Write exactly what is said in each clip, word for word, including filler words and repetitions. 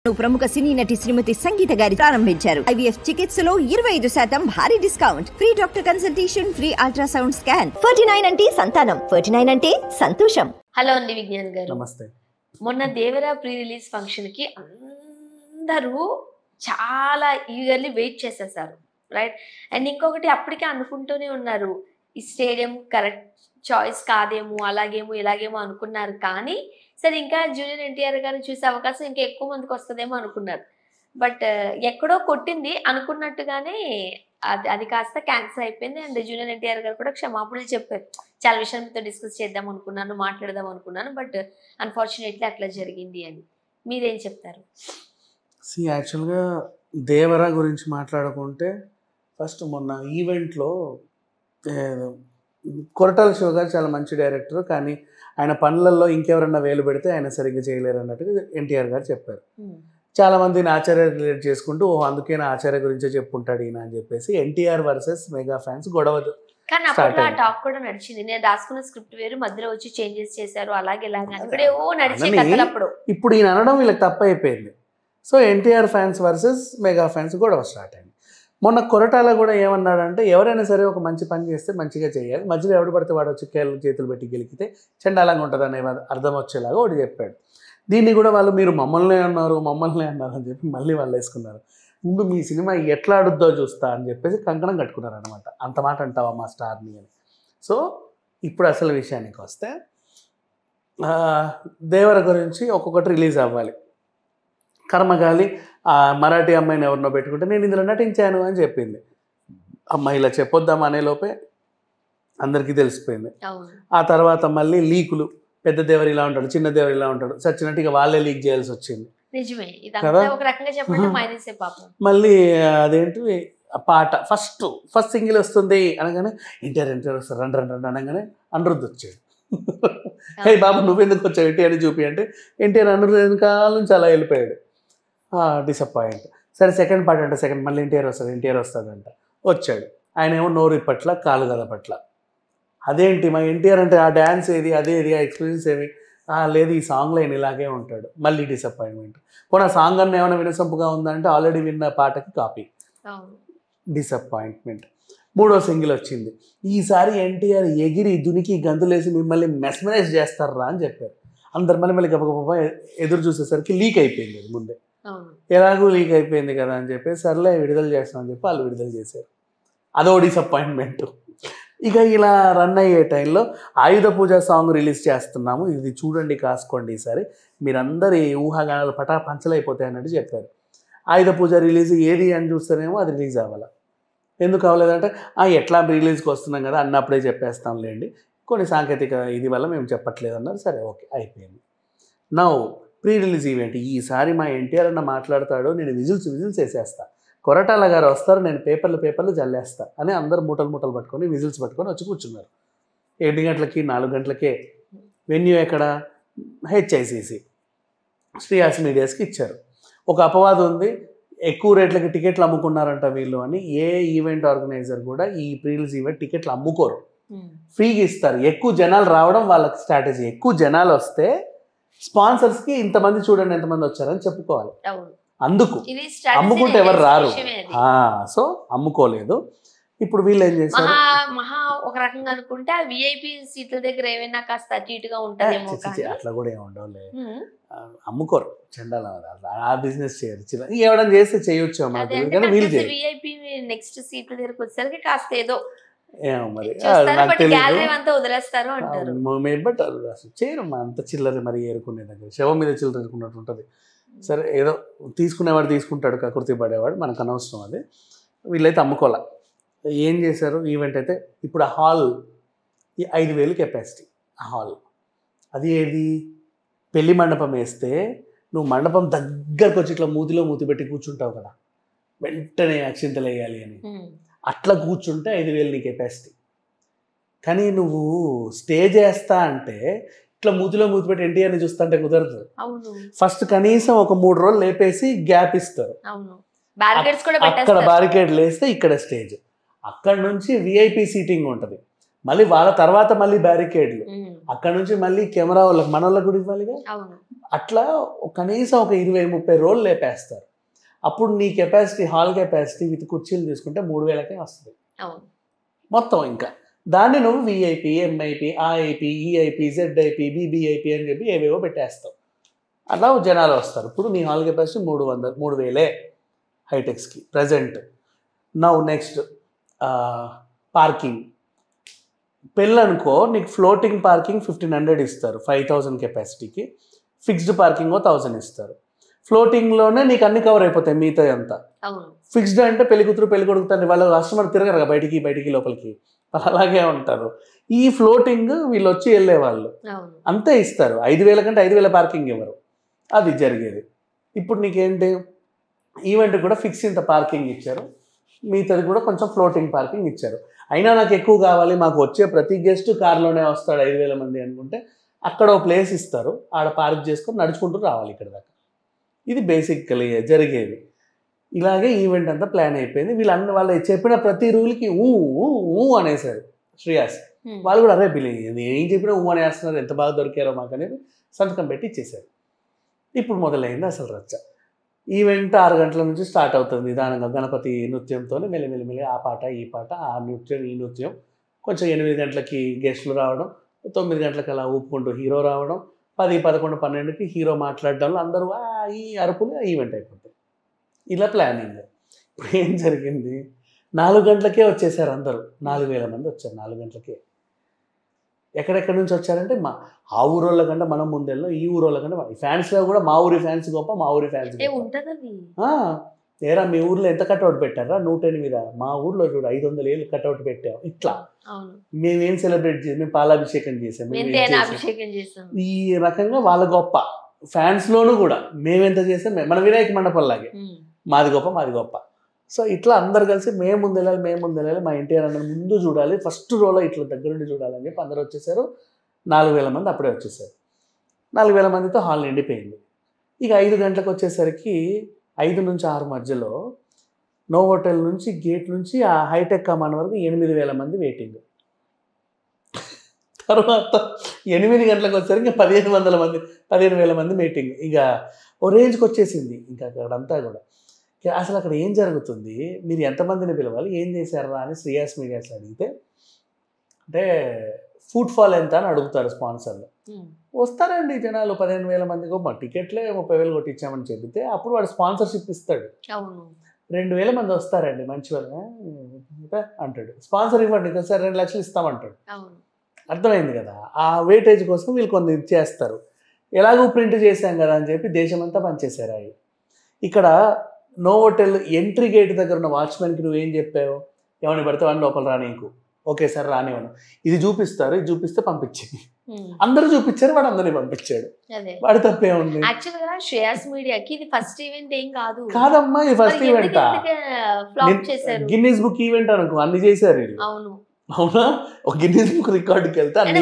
ప్రముఖ సినీ నటి శ్రీమతి సంగీత గారి ప్రారంభించారు. ఐవీఎఫ్ చికిత్సలో ఇరవై ఐదు శాతం భారీ discount, free doctor consultation, free ultrasound scan. Forty nine అంటే సంతానం, ఫార్టీ నైన్ అంటే సంతోషం. హలో అండి విజ్ఞాన్ గారు. నమస్తే. మొన్న దేవరా ప్రీ రిలీజ్ ఫంక్షన్ కి అందరూ చాలా ఈగర్లీ వెయిట్ చేసేసారు, రైట్? అండ్ ఇంకొకటి అప్పటికే అనుకుంటూనే ఉన్నారు, ఈ స్టేడియం కరెక్ట్ చాయిస్ కాదేమో, అలాగేమో ఇలాగేమో అనుకున్నారు. కానీ సరే ఇంకా జూనియర్ ఎన్టీఆర్ గారిని చూసే అవకాశం ఇంకా ఎక్కువ మందికి వస్తుందేమో అనుకున్నారు. బట్ ఎక్కడో కొట్టింది అనుకున్నట్టుగానే అది అది కాస్త క్యాన్సిల్ అయిపోయింది. అండ్ జూనియర్ ఎన్టీఆర్ గారు కూడా క్షమాపణలు చెప్పారు. చాలా విషయాలు మీతో డిస్కస్ చేద్దాం అనుకున్నాను, మాట్లాడదాం అనుకున్నాను, బట్ అన్ఫార్చునేట్లీ అట్లా జరిగింది అని. మీరేం చెప్తారు? సి యాక్చువల్గా దేవరా గురించి మాట్లాడుకుంటే ఫస్ట్ మొన్న ఈవెంట్లో కొరటాల శివ గారు చాలా మంచి డైరెక్టర్, కానీ ఆయన పనులలో ఇంకెవరన్నా వేలు పెడితే ఆయన సరిగ్గా చేయలేరు అన్నట్టుగా ఎన్టీఆర్ గారు చెప్పారు. చాలామందిని ఆచార్య రిలేట్ చేసుకుంటూ ఓ అందుకే నా ఆచార్య గురించే చెప్పుకుంటాడు ఈయన అని చెప్పేసి ఎన్టీఆర్ వర్సెస్ మెగా ఫ్యాన్స్ గొడవ. కానీ అప్పుడు ఆ టాక్ కూడా నడిచింది. నేను రాసుకున్న స్క్రిప్ట్ వేరు, మధ్యలో వచ్చి చేంజెస్ చేశారు, అలాగే ఇలాగే ఓ నడిచే కథలప్పుడు. ఇప్పుడు ఈయన అనడం వీళ్ళకి తప్పు అయిపోయింది. So NTR fans versus mega fans గొడవ స్టార్ట్ అయింది. మొన్న కొరటాల కూడా ఏమన్నాడంటే ఎవరైనా సరే ఒక మంచి పని చేస్తే మంచిగా చేయాలి, మధ్యలో ఎవడు పడితే వాడు వచ్చి కేళ్ళు చేతులు పెట్టి గెలికితే చండాలంగా ఉంటుంది అనే అర్థం వచ్చేలాగా ఒకటి చెప్పాడు. దీన్ని కూడా వాళ్ళు మీరు మమ్మల్ని అన్నారు మమ్మల్ని అన్నారు అని చెప్పి మళ్ళీ వాళ్ళు వేసుకున్నారు. ముందు మీ సినిమా ఎట్లా ఆడుద్దో చూస్తా అని చెప్పేసి కంకణం కట్టుకున్నారు అనమాట. అంత మాట అంటావా మా స్టార్ని అని. సో ఇప్పుడు అసలు విషయానికి వస్తే దేవర గురించి ఒక్కొక్కటి రిలీజ్ అవ్వాలి. కర్మగాలి ఆ మరాఠీ అమ్మాయిని ఎవరినో పెట్టుకుంటే నేను ఇందులో నటించాను అని చెప్పింది. అమ్మాయి ఇలా చెప్పొద్దాం అనే లోపే అందరికీ తెలిసిపోయింది. ఆ తర్వాత మళ్ళీ లీకులు, పెద్ద దేవరు ఇలా ఉంటాడు, చిన్న దేవరు ఇలా ఉంటాడు, సచ్చినట్టు ఇక వాళ్ళే లీక్ చేయాల్సి వచ్చింది కదా. మళ్ళీ అదేంటి పాట ఫస్ట్ ఫస్ట్ సింగిల్ వస్తుంది అనగానే ఎన్టీఆర్ ఎన్టీఆర్ వస్తారు రండి రండి రండి అనగానే అనిరుద్ధ్ వచ్చాడు. హే బాబు నువ్వెందుకు వచ్చావు ఎన్టీఆర్ చూపి అంటే ఎన్టీఆర్ అనిరుద్ధ్ వెనకాల నుంచి అలా వెళ్ళిపోయాడు. డిసప్పాయింట్. సరే సెకండ్ పార్ట్ అంటే సెకండ్ మళ్ళీ ఎన్టీఆర్ వస్తాడు ఎన్టీఆర్ వస్తాడంట, వచ్చాడు. ఆయన ఏమో నోరు పట్ల కాలు గద పట్ల. అదేంటి మా ఎన్టీఆర్ అంటే ఆ డ్యాన్స్ ఏది అదేది ఆ ఎక్స్పీరియన్స్ ఏమి లేదు, ఈ సాంగ్లో ఆయన ఇలాగే ఉంటాడు. మళ్ళీ డిసప్పాయింట్మెంట్. పోనీ ఆ సాంగ్ అన్న ఏమైనా వినసొంపుగా ఉందంటే ఆల్రెడీ విన్న పాటకి కాపీ. డిసప్పాయింట్మెంట్. మూడో సింగిల్ వచ్చింది. ఈసారి ఎన్టీఆర్ ఎగిరి దునికి గంతులేసి మిమ్మల్ని మెస్మరైజ్ చేస్తారా అని చెప్పారు. అందరు మళ్ళీ మళ్ళీ గబగబా ఎదురు చూసేసరికి లీక్ అయిపోయింది. అది ముందే ఎలాగూ లీక్ అయిపోయింది కదా అని చెప్పి సర్లే విడుదల చేస్తామని చెప్పి వాళ్ళు విడుదల చేశారు. అదో డిసప్పాయింట్మెంట్. ఇక ఇలా రన్ అయ్యే టైంలో ఆయుధ పూజ సాంగ్ రిలీజ్ చేస్తున్నాము, ఇది చూడండి కాసుకోండి ఈసారి మీరందరి ఊహాగానాలు పటా పంచలైపోతాయి అన్నట్టు చెప్పారు. ఆయుధ పూజ రిలీజ్ ఏది అని చూస్తేనేమో అది రిలీజ్ అవ్వాలి. ఎందుకు అవ్వలేదంటే ఎట్లా రిలీజ్కి వస్తున్నాం కదా అన్నప్పుడే చెప్పేస్తాంలేండి, కొన్ని సాంకేతిక ఇది వల్ల మేము చెప్పట్లేదు అన్నారు. సరే ఓకే అయిపోయింది. Now pre release event. ఈసారి మా ఎన్టీఆర్ అన్న మాట్లాడతాడు, నేను విజిల్స్ విజిల్స్ వేసేస్తా, కొరటాల గారు వస్తారు, నేను పేపర్లు పేపర్లు జల్లేస్తా అని అందరు మూటలు మూటలు పట్టుకొని విజిల్స్ పట్టుకొని వచ్చి కూర్చున్నారు. ఎనిమిది గంటలకి నాలుగు గంటలకే వెన్యూ ఎక్కడ హెచ్ఐసిసి శ్రీహాస్ మీడియాస్కి ఇచ్చారు. ఒక అపవాదం ఉంది, ఎక్కువ రేట్లకి టికెట్లు అమ్ముకున్నారంట వీళ్ళు అని. ఏ ఈవెంట్ ఆర్గనైజర్ కూడా ఈ ప్రీ రిలీజ్ ఈవెంట్ టికెట్లు అమ్ముకోరు, ఫ్రీగా ఇస్తారు. ఎక్కువ జనాలు రావడం వాళ్ళకి స్ట్రాటజీ. ఎక్కువ జనాలు వస్తే స్పాన్సర్స్కి ఇంతమంది చూడండి ఎంతమంది వచ్చారని చెప్పుకోవాలి. అందుకు అమ్ముకుంటే ఎవరు రారు. సో అమ్ముకోలేదు. ఇప్పుడు వీళ్ళు ఏం చేశారు, మహా ఒక రకంగా అనుకుంటే ఆ విఐపి సీట్ల దగ్గర ఏమైనా కాస్త అటు ఇటుగా ఉంటుందేమో. అట్లా కూడా ఏమి ఉండవులే, అమ్ముకోరు, చండాల ఆ బిజినెస్ చేయరు. ఎవడని చేస్తే చేయొచ్చు కానీ వీళ్ళు విఐపి నెక్స్ట్ సీట్ల దగ్గరకు వచ్చేసరికి కాస్త ఏదో ఏమో మరి నాకు తెలియదు. వదిలేస్తారు అంటారు. బట్ అసలు చేయరు అంత చిల్లర మరి ఏరుకునే దగ్గర శవం మీద చిల్లర ఏరుకున్నట్టు ఉంటుంది. సరే ఏదో తీసుకునేవాడు తీసుకుంటాడు, కకృతి పడేవాడు, మనకు అనవసరం. అది వీళ్ళైతే అమ్ముకోలే. ఏం చేశారు ఈవెంట్ అయితే ఇప్పుడు ఆ హాల్ ఈ ఐదు వేలు కెపాసిటీ ఆ హాల్. అది ఏది పెళ్లి మండపం వేస్తే నువ్వు మండపం దగ్గరకు వచ్చి ఇట్లా మూతిలో మూతి పెట్టి కూర్చుంటావు కదా, వెంటనే అక్షింతలు వేయాలి అని, అట్లా కూర్చుంటే ఐదు వేలు నీ కెపాసిటీ. కానీ నువ్వు స్టేజ్ వేస్తా అంటే ఇట్లా మూతిలో మూతి పెట్టి ఎన్టీఆర్ని చూస్తా అంటే కుదరదు. ఫస్ట్ కనీసం ఒక మూడు రోజులు లేపేసి గ్యాప్ ఇస్తారు. అక్కడ బారికేడ్లు వేస్తే ఇక్కడ స్టేజ్, అక్కడ నుంచి విఐపి సీటింగ్ ఉంటుంది, మళ్ళీ వాళ్ళ తర్వాత మళ్ళీ బ్యారికేడ్లు, అక్కడ నుంచి మళ్ళీ కెమెరా వాళ్ళకి మన వాళ్ళకి కూడా ఇవ్వాలిగా. అట్లా కనీసం ఒక ఇరవై ముప్పై రోజులు లేపేస్తారు. అప్పుడు నీ కెపాసిటీ, హాల్ కెపాసిటీ విత్ కుర్చీలు తీసుకుంటే మూడు వేలకే వస్తుంది మొత్తం. ఇంకా దాన్ని నువ్వు VIP, MIP, AIP, EIP, ZIP, BBIP అని చెప్పి ఏవేవో పెట్టేస్తావు. అట్లా జనాలు వస్తారు. ఇప్పుడు నీ హాల్ కెపాసిటీ మూడు వందలు మూడు వేలే హైటెక్స్కి ప్రజెంట్. Now next parking. పెళ్ళి అనుకో, నీకు ఫ్లోటింగ్ పార్కింగ్ ఫిఫ్టీన్ హండ్రెడ్ ఇస్తారు ఫైవ్ థౌజండ్ కెపాసిటీకి, ఫిక్స్డ్ పార్కింగ్ థౌజండ్ ఇస్తారు. ఫ్లోటింగ్లోనే నీకు అన్ని కవర్ అయిపోతాయి మిగతా అంతా. ఫిక్స్డ్ అంటే పెళ్లి కూతురు పెళ్లి కొడుకు తండ్రి వాళ్ళు కస్టమర్ తిరగరు బయటికి బయటికి లోపలికి, అలాగే ఉంటారు. ఈ ఫ్లోటింగ్ వీళ్ళు వచ్చి వెళ్ళేవాళ్ళు అంతే ఇస్తారు. ఐదు వేల కంటే ఐదు వేల పార్కింగ్ ఇవ్వరు. అది జరిగేది. ఇప్పుడు నీకేంటి, ఈవెంట్ కూడా ఫిక్స్ ఇంత పార్కింగ్ ఇచ్చారు, మిగతాది కూడా కొంచెం ఫ్లోటింగ్ పార్కింగ్ ఇచ్చారు. అయినా నాకు ఎక్కువ కావాలి, మాకు వచ్చే ప్రతి గెస్ట్ కార్లోనే వస్తాడు ఐదు వేల మంది అనుకుంటే అక్కడ ఒక ప్లేస్ ఇస్తారు, ఆడ పార్క్ చేసుకొని నడుచుకుంటూ రావాలి ఇక్కడ దాకా. ఇది బేసికలీ జరిగేది. ఇలాగే ఈవెంట్ అంతా ప్లాన్ అయిపోయింది. వీళ్ళన్న వాళ్ళు చెప్పిన ప్రతి రూల్కి ఊ ఊ అనేసారు శ్రేయాస్. వాళ్ళు కూడా అరే బిలి ఏం చెప్పినా ఊ అనేస్తున్నారు, ఎంత బాగా దొరికారో మాకు అనేది సంతకం పెట్టి ఇచ్చేసారు. ఇప్పుడు మొదలైంది అసలు రచ్చ. ఈవెంట్ ఆరు గంటల నుంచి స్టార్ట్ అవుతుంది నిదానంగా గణపతి నృత్యంతో, మెల్లిమెల్లిమెల్లి ఆ పాట ఈ పాట, ఆ నృత్యం ఈ నృత్యం. కొంచెం ఎనిమిది గంటలకి గెస్టులు రావడం, తొమ్మిది గంటలకు అలా ఊపుకుంటూ హీరో రావడం, పది పదకొండు పన్నెండుకి హీరో మాట్లాడడంలో అందరూ ఈ అరుపులు ఈవెంట్ అయిపోతాయి. ఇలా ప్లానింగ్. ఇప్పుడు ఏం జరిగింది, నాలుగు గంటలకే వచ్చేసారు అందరూ. నాలుగు వేల మంది వచ్చారు నాలుగు గంటలకే. ఎక్కడెక్కడి నుంచి వచ్చారంటే మా ఆ ఊరోళ్ళ కంటే మనం ముందెళ్ళాం, ఈ ఊరోళ్ళ కంటే ఫ్యాన్స్లో కూడా మా ఊరి ఫ్యాన్స్ గొప్ప, మా ఊరి ఫ్యాన్స్ ఏరా మీ ఊర్లో ఎంత కట్అవుట్ పెట్టారా, నూట ఎనిమిది మా ఊర్లో చూడు ఐదు వందల ఏళ్ళు కట్అవుట్ పెట్టాం. ఇట్లా మేమేం సెలబ్రేట్ చేసాం, మేము పాలాభిషేకం చేసాం, ఈ రకంగా వాళ్ళ గొప్ప. ఫ్యాన్స్లోనూ కూడా మేమెంత చేసాం, మన వినాయక మండపంలాగే మాది గొప్ప మాది గొప్ప. సో ఇట్లా అందరు కలిసి మేము ముందు వెళ్ళాలి మేము ముందు వెళ్ళాలి, మా ఎన్టీఆర్ అన్న ముందు చూడాలి, ఫస్ట్ రోలో ఇట్లా దగ్గర నుండి చూడాలని చెప్పి అందరూ వచ్చేసారు. నాలుగు వేల మంది అప్పుడే వచ్చేసారు. నాలుగు వేల మందితో హాల్ నిండిపోయింది. ఇక ఐదు గంటలకు వచ్చేసరికి ఐదు నుంచి ఆరు మధ్యలో నో హోటల్ నుంచి గేట్ నుంచి ఆ హైటెక్ కమాండ్ వరకు ఎనిమిది వేల మంది వెయిటింగ్. తర్వాత ఎనిమిది గంటలకు వచ్చేసరికి పదిహేను వందల మంది పదిహేను వేల మంది మీటింగ్. ఇక ఓ రేంజ్కి వచ్చేసింది. ఇంకా అక్కడంతా కూడా అసలు అక్కడ ఏం జరుగుతుంది, మీరు ఎంతమందిని పిలవాలి, ఏం చేశారా అని శ్రేయాస్ మీడియాస్ అడిగితే, అంటే ఫుడ్ ఫాల్ ఎంత అని అడుగుతారు స్పాన్సర్లు. వస్తారండి జనాలు పదిహేను వేల మందికి, మా టికెట్లే ముప్పై వేలు కొట్టించామని చెబితే అప్పుడు వాడు స్పాన్సర్షిప్ ఇస్తాడు. రెండు వేల మంది వస్తారండి మంచి వాళ్ళు అంటాడు. స్పాన్సర్ ఇవ్వండి సార్ రెండు లక్షలు ఇస్తామంటాడు. అర్థమైంది కదా. ఆ వెయిటేజ్ కోసం వీళ్ళు కొన్ని ఇచ్చేస్తారు. ఎలాగో ప్రింట్ చేశాం కదా అని చెప్పి దేశమంతా పనిచేశారు అవి. ఇక్కడ నో హోటల్ ఎంట్రీ గేట్ దగ్గర ఉన్న వాచ్మెన్కి నువ్వేం చెప్పావు, ఏమని పడితే వాడిని లోపల రానీకు, ఓకే సార్ రానివ్వను, ఇది చూపిస్తారు, ఇది చూపిస్తే పంపించేది. అందరూ చూపించారు, వాడు అందరినీ పంపించాడు. వాడి తప్పే ఉంది. కాదమ్మా ఇది first event, Guinness book event అనుకో, అన్ని చేశారు వీళ్ళు. అవునా, ఒక గిన్నీస్ బుక్ రికార్డుకి వెళ్తే అన్ని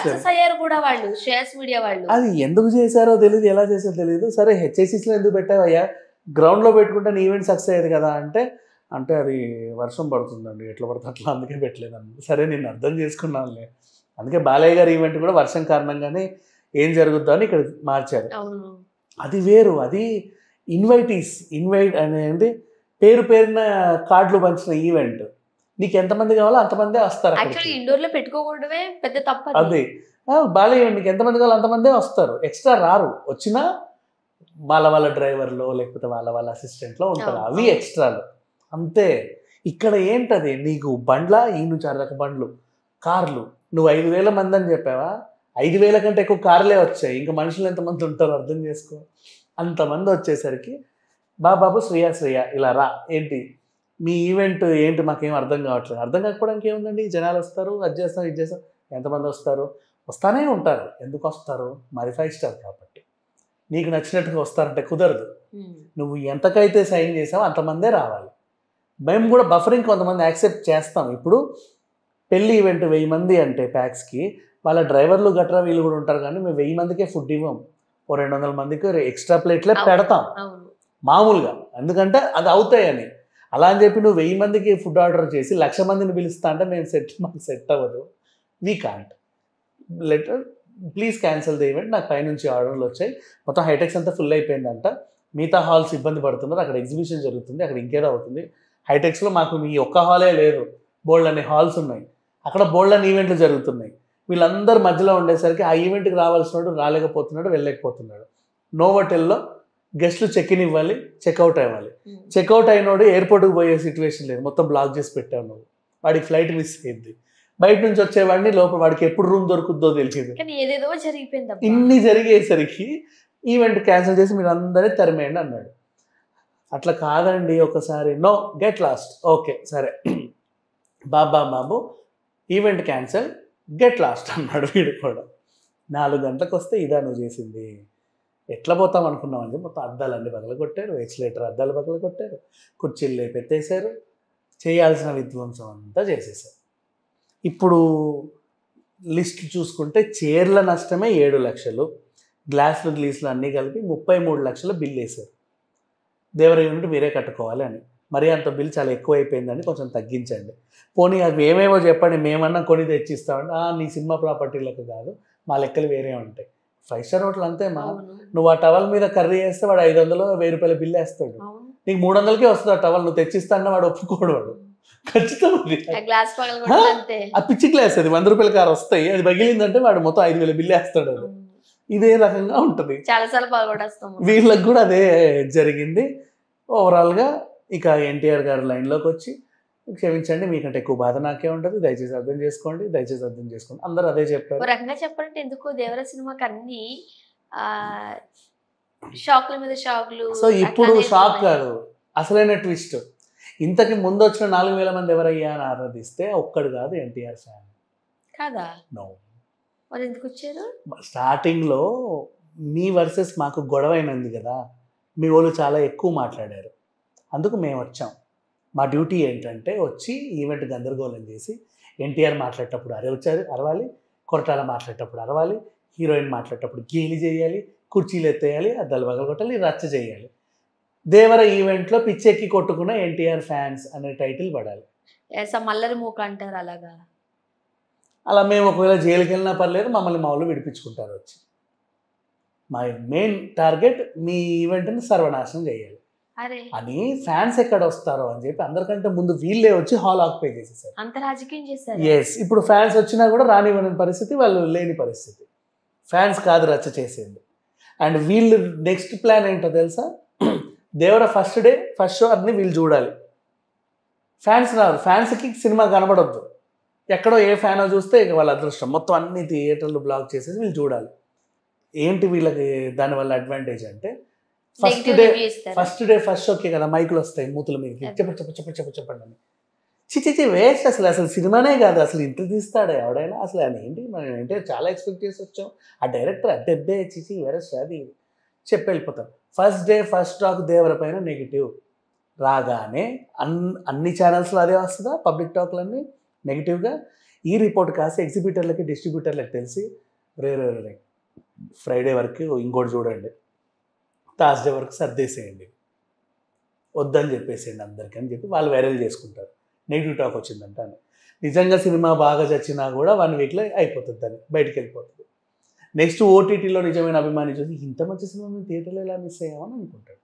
చేశారు. అది ఎందుకు చేశారో తెలియదు, ఎలా చేశారో తెలియదు. సరే హెచ్ఐసిస్లో ఎందుకు పెట్టావయ్యా, గ్రౌండ్లో పెట్టుకుంటే నీ ఈవెంట్ సక్సెస్ అయ్యేది కదా అంటే, అంటే అది వర్షం పడుతుందండి ఎట్లా పడితే అట్లా అందుకే పెట్టలేదండి. సరే నేను అర్థం చేసుకున్నానులే, అందుకే బాలయ్య గారి ఈవెంట్ కూడా వర్షం కారణంగానే ఏం జరుగుద్దో అని ఇక్కడ మార్చారు. అది వేరు, అది ఇన్వైటీస్ ఇన్వైట్ అనేది పేరు పేరున కార్డులు పంచిన ఈవెంట్. నీకు ఎంతమంది కావాలో అంతమందే వస్తారు. ఇండోర్ లో పెట్టుకోకూడమే పెద్ద తప్ప. అదే బాలయ్య నీకు ఎంతమంది కావాలో అంతమందే వస్తారు, ఎక్స్ట్రా రారు. వచ్చినా వాళ్ళ వాళ్ళ డ్రైవర్లో లేకపోతే వాళ్ళ వాళ్ళ అసిస్టెంట్లో ఉంటారు, అవి ఎక్స్ట్రాలు అంతే. ఇక్కడ ఏంటది, నీకు బండ్ల ఈ నుంచి అరదక బండ్లు కార్లు, నువ్వు ఐదు వేల మంది అని చెప్పావా, ఐదు వేల కంటే ఎక్కువ కార్లే వచ్చాయి. ఇంకా మనుషులు ఎంతమంది ఉంటారో అర్థం చేసుకో. అంతమంది వచ్చేసరికి బాబాబు శ్రేయ శ్రేయ ఇలా రా, ఏంటి మీ ఈవెంట్ ఏంటి మాకేం అర్థం కావట్లేదు. అర్థం కాకపోవడానికి ఏముందండి, జనాలు వస్తారు, అది చేస్తాం ఇది చేస్తాం. ఎంతమంది వస్తారు, వస్తానే ఉంటారు. ఎందుకు వస్తారు, మరి ఫైవ్ స్టార్ కాబట్టి నీకు నచ్చినట్టుగా వస్తారంటే కుదరదు. నువ్వు ఎంతకైతే సైన్ చేసావో అంతమందే రావాలి. మేము కూడా బఫరింగ్ కొంతమంది యాక్సెప్ట్ చేస్తాం. ఇప్పుడు పెళ్లి ఈవెంట్ వెయ్యి మంది అంటే ప్యాక్స్కి వాళ్ళ డ్రైవర్లు గట్రా వీళ్ళు కూడా ఉంటారు, కానీ మేము వెయ్యి మందికే ఫుడ్ ఇవ్వం, ఓ రెండు వందల మందికి ఎక్స్ట్రా ప్లేట్లే పెడతాం మామూలుగా, ఎందుకంటే అది అవుతాయని. అలా అని చెప్పి నువ్వు వెయ్యి మందికి ఫుడ్ ఆర్డర్ చేసి లక్ష మందిని పిలుస్తా అంటే మేము సెట్ మాకు సెట్ అవ్వదు. We can't letter please cancel the event, నాకు పైనుంచి ఆర్డర్లు వచ్చాయి, మొత్తం హైటెక్స్ అంతా ఫుల్ అయిపోయిందంట, మిగతా హాల్స్ ఇబ్బంది పడుతున్నారు, అక్కడ ఎగ్జిబిషన్ జరుగుతుంది, అక్కడ ఇంకేదో అవుతుంది, హైటెక్స్లో మాకు మీ ఒక్క హాలే లేదు, బోల్డ్ అనే హాల్స్ ఉన్నాయి, అక్కడ బోల్డ్ అనే ఈవెంట్లు జరుగుతున్నాయి, వీళ్ళందరి మధ్యలో ఉండేసరికి ఆ ఈవెంట్కి రావాల్సినోడు రాలేకపోతున్నాడు, వెళ్ళలేకపోతున్నాడు. నోవోటెల్లో గెస్ట్లు చెక్ ఇన్ ఇవ్వాలి, చెక్అవుట్ అవ్వాలి, చెక్అవుట్ అయినోడు ఎయిర్పోర్ట్కి పోయే సిచ్యువేషన్ లేదు, మొత్తం బ్లాక్ చేసి పెట్టావు నువ్వు, వాడికి ఫ్లైట్ మిస్ అయింది, బయట నుంచి వచ్చేవాడిని లోపల వాడికి ఎప్పుడు రూమ్ దొరుకుద్దో తెలియదు, ఏదేదో జరిగిపోయింది. ఇన్ని జరిగేసరికి ఈవెంట్ క్యాన్సిల్ చేసి మీరు అందరే తరిమేయండి అన్నాడు. అట్లా కాదండి, ఒకసారి నో గెట్ లాస్ట్, ఓకే సరే బాబా బాబు ఈవెంట్ క్యాన్సిల్, గెట్ లాస్ట్ అన్నాడు వీడు కూడా. నాలుగు గంటలకు వస్తే ఇదా నువ్వు చేసింది, ఎట్లా పోతాం అనుకున్నామని చెప్పి మొత్తం అద్దాలన్నీ పగల కొట్టారు, ఎక్స్లేటర్ అద్దాలు పగల కొట్టారు, కుర్చీలు లేపెత్తేసారు, చేయాల్సిన విధ్వంసం అంతా చేసేసారు. ఇప్పుడు లిస్ట్ చూసుకుంటే చైర్ల నష్టమే ఏడు లక్షలు, గ్లాసులు గ్లీసులు అన్నీ కలిపి ముప్పై మూడు లక్షల బిల్ వేశారు. దేవర యూనిట్ మీరే కట్టుకోవాలి అని. మరి అంత బిల్ చాలా ఎక్కువ అయిపోయిందని కొంచెం తగ్గించండి, పోనీ అవి ఏమేమో చెప్పండి, మేమన్నా కొని తెచ్చిస్తామండి. నీ సినిమా ప్రాపర్టీలకు కాదు, మా లెక్కలు వేరే ఉంటాయి. ఫైవ్ స్టార్ హోటల్ అంతే మా, నువ్వు ఆ టవల్ మీద కర్రీ వేస్తే వాడు ఐదు వందలు వెయ్యి రూపాయల బిల్ వేస్తాడు, నీకు మూడు వందలకే వస్తుంది ఆ టవల్, నువ్వు తెచ్చిస్తాన్న వాడు ఒప్పుకోడు, వాడు ఖచ్చితంగా ఆ పిచ్చి గ్లాస్ అది వంద రూపాయల కారు వస్తాయి, అది పగిలిందంటే వాడు మొత్తం ఐదు వేల బిల్లు వేస్తాడు. అది ఇదే రకంగా ఉంటుంది, వీళ్ళకి కూడా అదే జరిగింది. ఓవరాల్గా ఇక ఎన్టీఆర్ గారు లైన్లోకి వచ్చి క్షమించండి, మీకంటే ఎక్కువ బాధ నాకే ఉంటుంది, దయచేసి అర్థం చేసుకోండి, దయచేసి అర్థం చేసుకోండి, అందరూ అదే చెప్పారు. రకంగా చెప్పాలంటే ఎందుకు దేవర సినిమాకి అన్ని షాక్ల మీద షాక్లు. సో ఇప్పుడు షాక్ కాదు, అసలైన ట్విస్ట్. ఇంతకి ముందు వచ్చిన నాలుగు వేల మంది ఎవరయ్యా అని ఆరాధిస్తే ఒక్కడు కాదు ఎన్టీఆర్ ఫ్యాన్ కాదా? నో. మరి ఎందుకు వచ్చారు? స్టార్టింగ్లో మీ వర్సెస్ మాకు గొడవ అయినది కదా, మీ వాళ్ళు చాలా ఎక్కువ మాట్లాడారు, అందుకు మేము వచ్చాం. మా డ్యూటీ ఏంటంటే వచ్చి ఈవెంట్ గందరగోళం చేసి ఎన్టీఆర్ మాట్లాడేటప్పుడు అరే వచ్చారు అరవాలి, కొరటాల మాట్లాడేటప్పుడు అరవాలి, హీరోయిన్ మాట్లాడేటప్పుడు గేలి చేయాలి, కుర్చీలు ఎత్తేయాలి, అద్దాలు పగలగొట్టాలి, రచ్చ చేయాలి. దేవర ఈవెంట్లో పిచ్చెక్కి కొట్టుకున్న ఎన్టీఆర్ ఫ్యాన్స్ అనే టైటిల్ పడాలి. మల్లరి మూక అంటారు అలాగా. అలా మేము ఒకవేళ జైలుకి వెళ్ళినా పర్లేదు, మమ్మల్ని మా వాళ్ళు విడిపించుకుంటారు వచ్చి. మా మెయిన్ టార్గెట్ మీ ఈవెంట్ని సర్వనాశనం చేయాలి అని. ఫ్యాన్స్ ఎక్కడ వస్తారో అని చెప్పి అందరికంటే ముందు వీళ్ళే వచ్చి హాల్ ఆక్యుపై చేసేసారు. అంత రాజకీయం చేశారు. ఎస్, ఇప్పుడు ఫ్యాన్స్ వచ్చినా కూడా రానివ్వని పరిస్థితి, వాళ్ళు లేని పరిస్థితి. ఫ్యాన్స్ కాదు రచ్చ చేసేది. అండ్ వీళ్ళు నెక్స్ట్ ప్లాన్ ఏంటో తెలుసా, Devara first day first show అన్ని వీళ్ళు చూడాలి, ఫ్యాన్స్ రాదు, ఫ్యాన్స్కి సినిమా కనబడొద్దు, ఎక్కడో ఏ ఫ్యానో చూస్తే ఇక వాళ్ళ అదృష్టం, మొత్తం అన్ని థియేటర్లు బ్లాక్ చేసేసి వీళ్ళు చూడాలి. ఏంటి వీళ్ళకి దానివల్ల అడ్వాంటేజ్ అంటే, first day first day first షోకే కదా మైకులు వస్తాయి మూతుల మీద, చెప్ప చెప్ప చెప్ప చెప్ప చెప్పండి అని. చిచి వేస్ట్, అసలు అసలు సినిమానే కాదు, అసలు ఇంటర్ తీస్తాడు ఎవడైనా, అసలు ఆయన ఏంటి మనం ఏంటంటే చాలా ఎక్స్పెక్ట్ చేసి వచ్చాం, ఆ డైరెక్టర్ అద్దెబ్బే చిచి వేరేస్ట్ అది చెప్పి వెళ్ళిపోతారు. First day first talk Devara పైన నెగిటివ్ రాగానే అన్ అన్ని ఛానల్స్లో అదే వస్తుందా, పబ్లిక్ టాక్లన్నీ నెగిటివ్గా. ఈ రిపోర్ట్ కాసి ఎగ్జిబిటర్లకి డిస్ట్రిబ్యూటర్లకి తెలిసి రే రే రే ఫ్రైడే వరకు ఇంకోటి చూడండి, థర్స్డే వరకు సర్దేసేయండి, వద్దని చెప్పేసేయండి అందరికీ అని చెప్పి వాళ్ళు వైరల్ చేసుకుంటారు. నెగిటివ్ టాక్ వచ్చిందంట అని. నిజంగా సినిమా బాగా చచ్చినా కూడా వన్ వీక్లో అయిపోతుంది, దాన్ని బయటికి వెళ్ళిపోతుంది. నెక్స్ట్ ఓటీటీలో నిజమైన అభిమాని చూసి ఇంత మంచి సినిమా మేము థియేటర్లో ఎలా మిస్ అయ్యామని అనుకుంటాడు.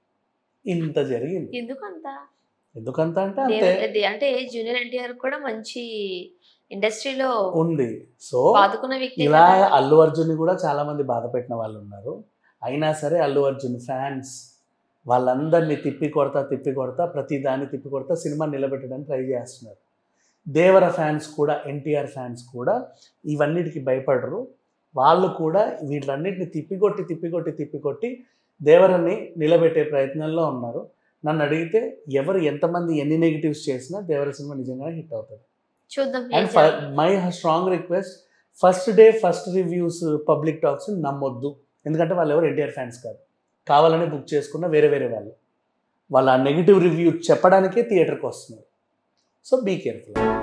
ఇంత జరిగింది. ఎందుకంత ఎందుకంత అంటే అంతే, అంటే జూనియర్ ఎన్టీఆర్ కూడా మంచి ఇండస్ట్రీలో ఉంది. సో ఇలా అల్లు అర్జున్ కూడా చాలా మంది బాధ పెట్టిన వాళ్ళు ఉన్నారు. అయినా సరే అల్లు అర్జున్ ఫ్యాన్స్ వాళ్ళందరినీ తిప్పి కొడతా తిప్పి కొడతా ప్రతి దాన్ని తిప్పి కొడతా సినిమా నిలబెట్టడానికి ట్రై చేస్తున్నారు. దేవర ఫ్యాన్స్ కూడా ఎన్టీఆర్ ఫ్యాన్స్ కూడా ఇవన్నిటికి భయపడరు. వాళ్ళు కూడా వీటన్నిటిని తిప్పికొట్టి తిప్పికొట్టి తిప్పికొట్టి దేవరని నిలబెట్టే ప్రయత్నంలో ఉన్నారు. నన్ను అడిగితే ఎవరు ఎంతమంది ఎన్ని నెగిటివ్స్ చేసినా దేవర సినిమా నిజంగానే హిట్ అవుతుంది. చూద్దాం. And my strong request, first day first reviews public talks నమ్మొద్దు. ఎందుకంటే వాళ్ళు ఎవరు ఎన్టీఆర్ ఫ్యాన్స్ కాదు, కావాలని బుక్ చేసుకున్న వేరే వేరే వాళ్ళు. వాళ్ళ నెగిటివ్ రివ్యూ చెప్పడానికే థియేటర్కి వస్తున్నారు. So be careful.